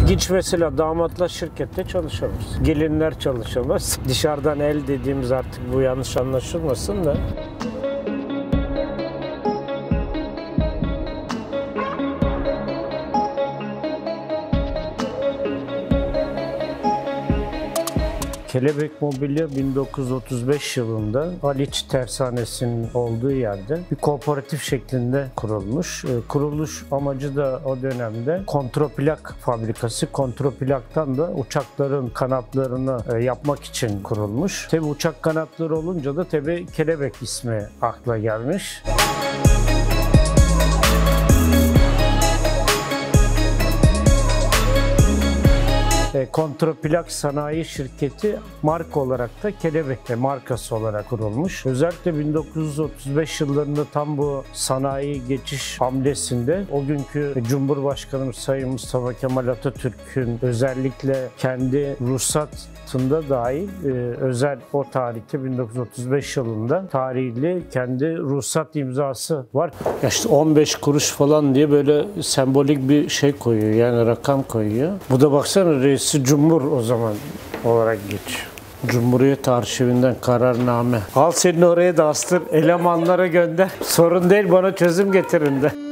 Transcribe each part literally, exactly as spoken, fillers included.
İlginç mesela damatlar şirkette çalışamaz. Gelinler çalışamaz. Dışarıdan el dediğimiz artık bu yanlış anlaşılmasın da. Kelebek Mobilya bin dokuz yüz otuz beş yılında Haliç Tersanesi'nin olduğu yerde bir kooperatif şeklinde kurulmuş. Kuruluş amacı da o dönemde kontraplak fabrikası. Kontraplaktan da uçakların kanatlarını yapmak için kurulmuş. Tabi uçak kanatları olunca da tabi kelebek ismi akla gelmiş. Kontraplak Sanayi Şirketi marka olarak da Kelebek markası olarak kurulmuş. Özellikle bin dokuz yüz otuz beş yıllarında tam bu sanayi geçiş hamlesinde o günkü Cumhurbaşkanımız Sayın Mustafa Kemal Atatürk'ün özellikle kendi ruhsatında dahil e, özel o tarihte bin dokuz yüz otuz beş yılında tarihli kendi ruhsat imzası var. Ya işte on beş kuruş falan diye böyle sembolik bir şey koyuyor, yani rakam koyuyor. Bu da baksana Reisi Cumhur o zaman olarak geçiyor. Cumhuriyet Arşivinden kararname. Al seni oraya da astır, elemanlara gönder. Sorun değil, bana çözüm getirin de.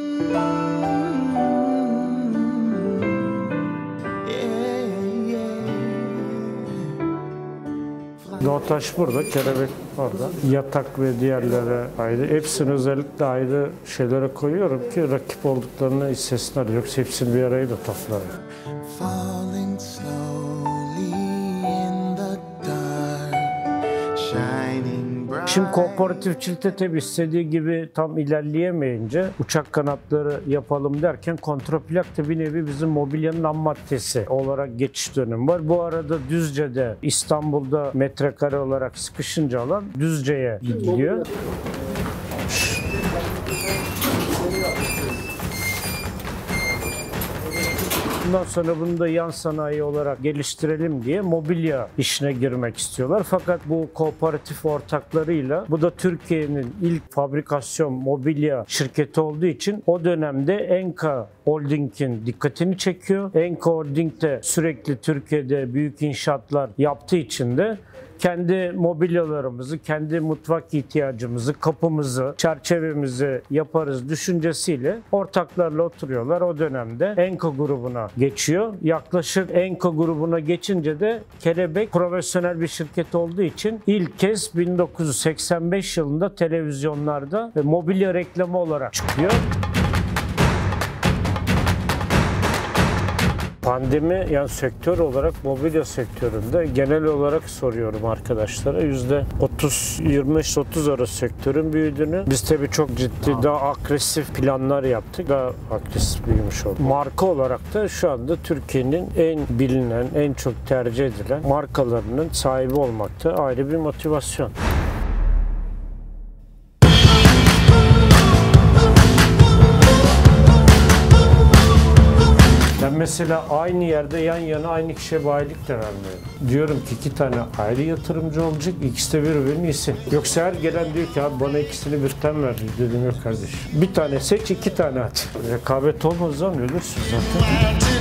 Doğutaş burada, kelebek orada. Yatak ve diğerlere ayrı. Hepsini özellikle ayrı şeylere koyuyorum ki rakip olduklarını hissetsinler. Yoksa hepsini bir araya da toplarım. Şimdi kooperatifçilikte tabi istediği gibi tam ilerleyemeyince uçak kanatları yapalım derken kontraplak da bir nevi bizim mobilyanın ham maddesi olarak geçiş dönemi var. Bu arada Düzce'de, İstanbul'da metrekare olarak sıkışınca alan Düzce'ye gidiyor. Bundan sonra bunu da yan sanayi olarak geliştirelim diye mobilya işine girmek istiyorlar. Fakat bu kooperatif ortaklarıyla, bu da Türkiye'nin ilk fabrikasyon mobilya şirketi olduğu için o dönemde Enka Holding'in dikkatini çekiyor. Enka Holding de sürekli Türkiye'de büyük inşaatlar yaptığı için de kendi mobilyalarımızı, kendi mutfak ihtiyacımızı, kapımızı, çerçevemizi yaparız düşüncesiyle ortaklarla oturuyorlar. O dönemde Enka grubuna geçiyor. Yaklaşık Enka grubuna geçince de Kelebek profesyonel bir şirket olduğu için ilk kez bin dokuz yüz seksen beş yılında televizyonlarda mobilya reklamı olarak çıkıyor. Pandemi, yani sektör olarak mobilya sektöründe genel olarak soruyorum arkadaşlara, yüzde otuz yirmi beş otuz arası sektörün büyüdüğünü. Biz tabii çok ciddi, daha agresif planlar yaptık. Daha agresif büyümüş olduk. Marka olarak da şu anda Türkiye'nin en bilinen, en çok tercih edilen markalarının sahibi olmakta ayrı bir motivasyon. Mesela aynı yerde yan yana aynı kişiye bayilik de vermiyorum. Diyorum ki iki tane ayrı yatırımcı olacak, ikisi de birbirinin iyisi. Yoksa her gelen diyor ki abi bana ikisini birden ver. Dedim yok kardeşim. Bir tane seç, iki tane at. Rekabet olmaz zaman ölürsün zaten.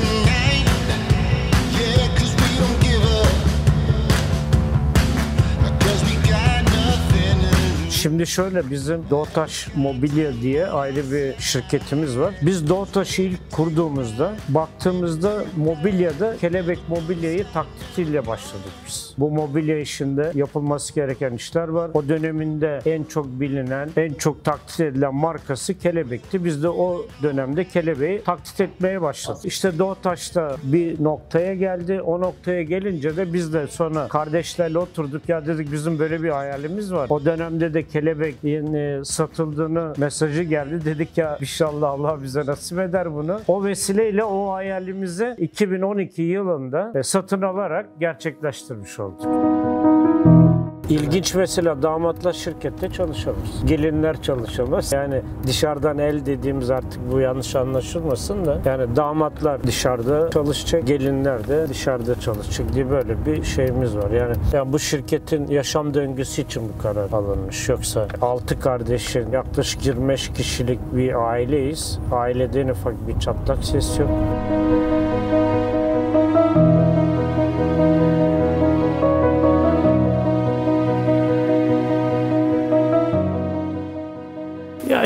Şimdi şöyle, bizim Doğutaş Mobilya diye ayrı bir şirketimiz var. Biz Doğutaş'ı ilk kurduğumuzda, baktığımızda mobilyada Kelebek Mobilya'yı taktikiyle başladık biz. Bu mobilya işinde yapılması gereken işler var. O döneminde en çok bilinen, en çok taklit edilen markası Kelebek'ti. Biz de o dönemde Kelebek'i taklit etmeye başladık. İşte Doğutaş'ta bir noktaya geldi. O noktaya gelince de biz de sonra kardeşlerle oturduk. Ya dedik bizim böyle bir hayalimiz var. O dönemde de Kelebek'in satıldığını mesajı geldi. Dedik ya inşallah Allah bize nasip eder bunu. O vesileyle o hayalimizi iki bin on iki yılında satın alarak gerçekleştirmiş olduk. İlginç mesela damatlar şirkette çalışamaz. Gelinler çalışamaz. Yani dışarıdan el dediğimiz artık bu yanlış anlaşılmasın da yani damatlar dışarıda çalışacak, gelinler de dışarıda çalışacak diye böyle bir şeyimiz var. Yani, yani bu şirketin yaşam döngüsü için bu karar alınmış. Yoksa altı kardeşin yaklaşık yirmi beş kişilik bir aileyiz. Ailede en ufak bir çatlak ses yok.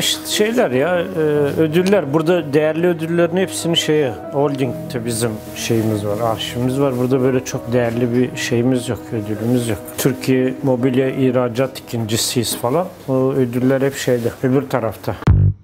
işte şeyler ya, e, ödüller. Burada değerli ödüllerin hepsini şeye, holding'te bizim şeyimiz var, arşivimiz var. Burada böyle çok değerli bir şeyimiz yok, ödülümüz yok. Türkiye mobilya ihracat ikincisiyiz falan. O ödüller hep şeyde, öbür tarafta.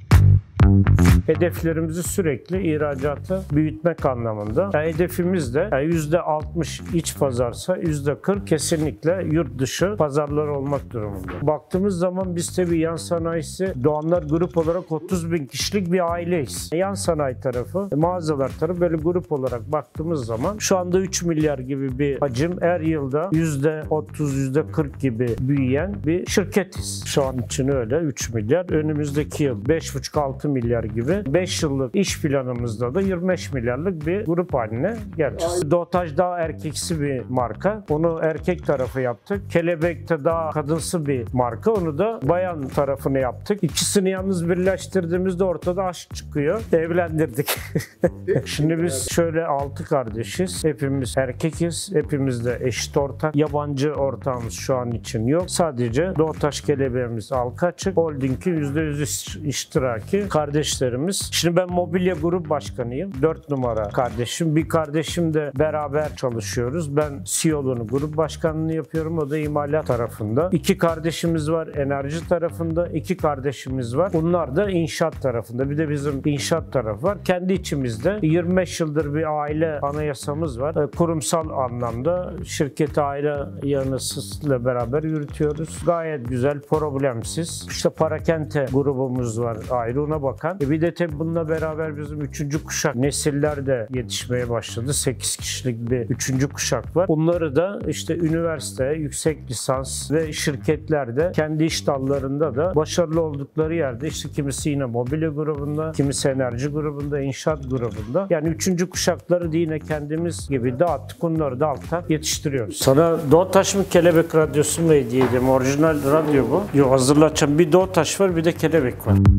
Hedeflerimizi sürekli ihracatı büyütmek anlamında. Yani hedefimiz de yani yüzde altmış iç pazarsa yüzde kırk kesinlikle yurt dışı pazarlar olmak durumunda. Baktığımız zaman biz tabii yan sanayisi Doğanlar Grup olarak otuz bin kişilik bir aileyiz. Yan sanayi tarafı, mağazalar tarafı böyle grup olarak baktığımız zaman şu anda üç milyar gibi bir hacim, her yılda yüzde otuz yüzde kırk gibi büyüyen bir şirketiz. Şu an için öyle üç milyar. Önümüzdeki yıl beş buçuk altı milyar gibi. beş yıllık iş planımızda da yirmi beş milyarlık bir grup haline geleceğiz. Dotaj daha erkeksi bir marka. Onu erkek tarafı yaptık. Kelebek'te daha kadınsı bir marka. Onu da bayan tarafını yaptık. İkisini yalnız birleştirdiğimizde ortada aşk çıkıyor. Evlendirdik. Şimdi biz şöyle altı kardeşiz. Hepimiz erkekiz. Hepimiz de eşit ortak. Yabancı ortağımız şu an için yok. Sadece Doğutaş Kelebeğimiz halka açık. Holding'in yüzde yüz iştiraki kardeşlerimiz. Şimdi ben mobilya grup başkanıyım. dört numara kardeşim. Bir kardeşim de beraber çalışıyoruz. Ben C E O'luğunu, grup başkanlığını yapıyorum. O da imalat tarafında. İki kardeşimiz var enerji tarafında. İki kardeşimiz var. Bunlar da inşaat tarafında. Bir de bizim inşaat tarafı var. Kendi içimizde yirmi beş yıldır bir aile anayasamız var. Kurumsal anlamda şirketi aile yanısıyla beraber yürütüyoruz. Gayet güzel, problemsiz. İşte Parakente grubumuz var ayrı, ona bakan. Bir de tabi bununla beraber bizim üçüncü kuşak nesiller de yetişmeye başladı. sekiz kişilik bir üçüncü kuşak var. Bunları da işte üniversite, yüksek lisans ve şirketlerde kendi iş dallarında da başarılı oldukları yerde işte kimisi yine mobilya grubunda, kimisi enerji grubunda, inşaat grubunda. Yani üçüncü kuşakları da yine kendimiz gibi dağıttık. Onları da alttan yetiştiriyoruz. Sana Doğutaş mı Kelebek radyosu mu hediye edeyim? Orijinal radyo bu. Yok, hazırlatacağım. Bir Doğutaş var, bir de Kelebek var.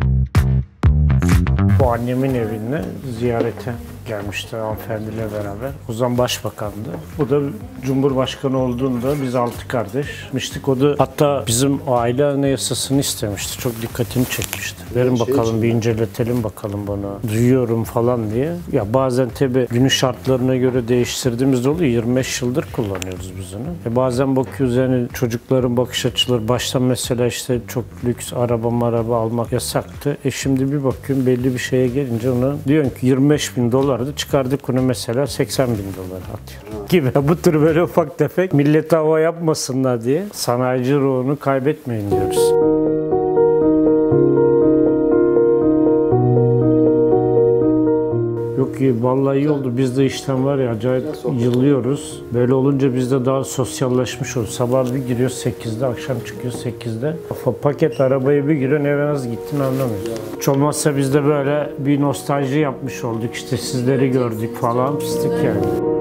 Bu annemin evine ziyarete gelmişti hanımefendiyle beraber. O zaman başbakandı. Bu da Cumhurbaşkanı olduğunda biz altı kardeşmiştik. O da hatta bizim aile anayasasını istemişti. Çok dikkatini çekmişti. Verin şey bakalım için, bir inceletelim bakalım bunu. Duyuyorum falan diye. Ya bazen tabii günün şartlarına göre değiştirdiğimiz de oluyor. yirmi beş yıldır kullanıyoruz biz onu. E bazen bakıyoruz yani çocukların bakış açıları. Baştan mesela işte çok lüks araba araba almak yasaktı. E şimdi bir bakıyorum belli bir şeye gelince ona diyorsun ki yirmi beş bin dolar çıkardık onu mesela seksen bin dolar atıyor. Gibi bu tür böyle ufak tefek millete hava yapmasınlar diye sanayici ruhunu kaybetmeyin diyoruz. Yok iyi, vallahi iyi oldu. Biz de işten var ya acayip yılıyoruz. Böyle olunca biz de daha sosyalleşmiş oluruz. Sabah bir giriyoruz sekizde, akşam çıkıyoruz sekizde. Paket arabaya bir giriyorsun, eve nasıl gittin anlamıyorsun. Hiç olmazsa biz de böyle bir nostalji yapmış olduk. İşte sizleri gördük falan, pislik yani.